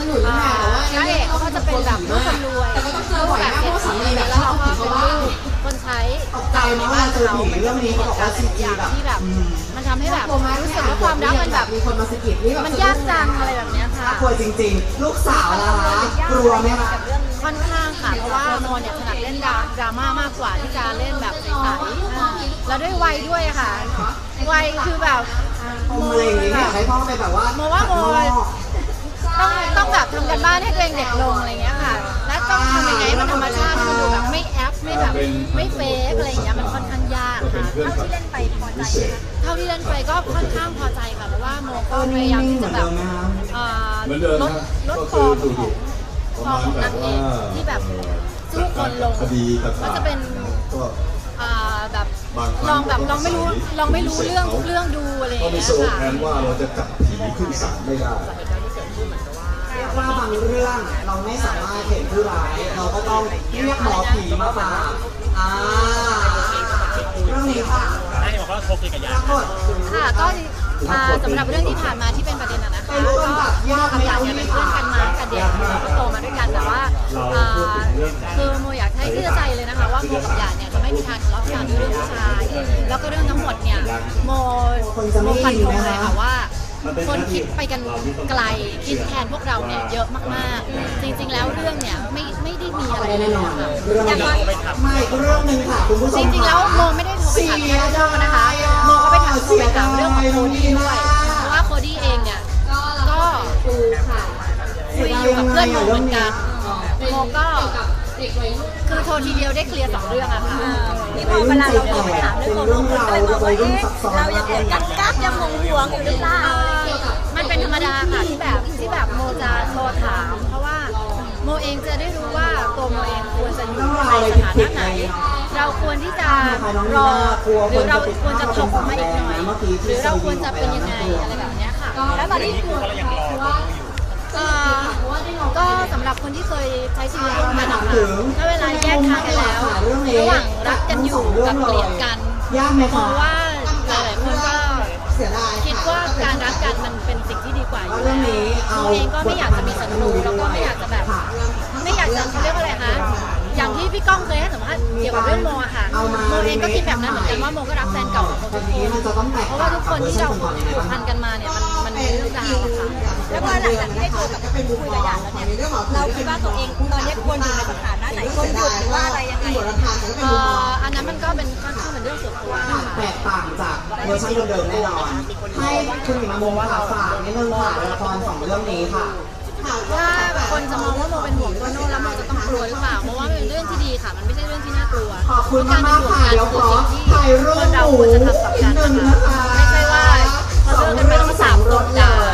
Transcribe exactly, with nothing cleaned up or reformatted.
นุนแม่แต่ว่าพระเอกเขาก็จะเป็นแบบลูกคนรวยลูกแบบเศรษฐีแล้วเราก็เป็นลูกคนใช้ใจเนาะเราเจอผีเรื่องนี้เขาบอกว่าซีจีแบบที่แบบมันทำให้แบบรู้สึกว่าความรักมันแบบมีคนมาสะกิดนี่แบบมันยากจังอะไรแบบนี้ค่ะกลัวจริงๆลูกสาวนะคะกลัวไหมคะค่อนข้างค่ะเพราะว่าโมเนี่ยถนัดเล่นดราม่ามากกว่าที่จะเล่นแบบใสๆแล้วด้วยวัยด้วยค่ะวัยคือแบบโมอะไรอย่างนี้อยากให้พ่อไปแบบว่าโมว่าโมต้องต้องแบบทำกันบ้านให้ตัวเองเด็กลงอะไรเงี้ยค่ะและต้องทำยังไงมันธรรมชาติมันดูแบบไม่แอปไม่แบบไม่เฟกอะไรอย่างเงี้ยมันค่อนข้างยากค่ะเท่าที่เล่นไปพอใจเท่าที่เล่นไปก็ค่อนข้างพอใจค่ะเพราะว่าโมก็พยายามที่จะแบบลดลดฟอร์มของฟอร์มของนางเอกที่แบบสู้คนลงก็จะเป็นแบบลองแบบลองไม่รู้ลองไม่รู้เรื่องเรื่องดูอะไรอย่างเงี้ยค่ะแทนว่าเราจะจับผีขึ้นศาลไม่ได้ว่าบางเรื่องเราไม่สามารถเห็นผู้ร้ายเราก็ต้องเรียกหมอผีมาปราบอ่าเรื่องนี้ค่ะได้บอกว่าโคกกับยาค่ะก็สำหรับเรื่องที่ผ่านมาที่เป็นประเด็นนะคะก็กับยาเนี่ยเป็นเพื่อนกันมาตั้งแต่เด็กก็โตมาด้วยกันแต่ว่าคือโมอยากให้เชื่อใจเลยนะคะว่าโมกับยาเนี่ยจะไม่มีทางทะเลาะกันด้วยเรื่องผู้ชายแล้วก็เรื่องทั้งหมดเนี่ยโมโมฟันธงเลยค่ะว่าคนคิดไปกันไกลคิดแทนพวกเราเนี่ยเยอะมากๆจริงๆแล้วเรื่องเนี่ยไม่ไม่ได้มีอะไรเลยค่ะอย่างว่าไม่เรื่องหนึ่งค่ะคุณผู้ชมจริงๆแล้วโมไม่ได้โทรไปถามแค่เรื่องนะคะโมก็ไปถามโทรไปถามเรื่องของโคดี้ด้วยเพราะว่าโคดี้เองเนี่ยก็คุยกับเพื่อนโมเหมือนกันโมก็คือโทรทีเดียวได้เคลียร์สองเรื่องอะค่ะที่พอเวลาเราโทรไปถามเรื่องโมโมก็เลยบอกว่าเอ๊ะเรายังเป็นกั๊กกั๊กยังงงห่วงอยู่หรือเปล่ามันเป็นธรรมดาค่ะที่แบบที่แบบโมจะโทรถามเพราะว่าโมเองจะได้รู้ว่าตัวโมเองควรจะอยู่ในสถานะไหนเราควรที่จะรอหรือเราควรจะถกออกมาอีกหน่อยหรือเราควรจะเป็นยังไงอะไรแบบนี้ค่ะแล้วตอนนี้คือก็สำหรับคนที่เคยใช้ชีวิตร่วมกันนะคะถ้าเวลาแยกทางกันแล้วระหว่างรักกันอยู่กับเกลียดกันเพราะว่าหลายๆคนก็คิดว่าการรักกันมันเป็นสิ่งที่ดีกว่าอยู่แล้วโมเองก็ไม่อยากจะมีศัตรูแล้วก็ไม่อยากจะแบบไม่อยากจะเขาเรียกว่าอะไรคะอย่างที่พี่ก้องเคยให้สัมภาษณ์เกี่ยวกับเรื่องโมอะค่ะโมเองก็คิดแบบนั้นเหมือนกันว่าโมก็รักแฟนเก่าของโมทุกคนเพราะว่าทุกคนที่เราผูกพันกันมาเนี่ยมันมันเป็นเรื่องราวอะค่ะแล้วพอหลังจากที่ได้โทรกับคุยกับหยาดแล้วเนี่ยเราคิดว่าตัวเองตอนนี้ควรอยู่ในสถานะไหนควรหยุดหรือว่าอะไรยังไงอันนั้นมันก็เป็นค่อนข้างเป็นเรื่องส่วนตัวแตกต่างจากเวอร์ชันเดิมๆแน่นอนให้คุณหญิงโมว่าฝากนิดนึงค่ะละครสองเรื่องนี้ค่ะว่าคนจะมองว่าโมเป็นห่วงโตโน่แล้วโมจะต้องกลัวหรือเปล่าเพราะว่ามันเป็นเรื่องที่ดีค่ะมันไม่ใช่เรื่องที่น่ากลัวขอบคุณมากค่ะเดี๋ยวขอถ่ายรูปหมูเราควรจะทำกับกันนะคะไม่ใช่ว่าพอเลิกกันไปต้องสามคนด่า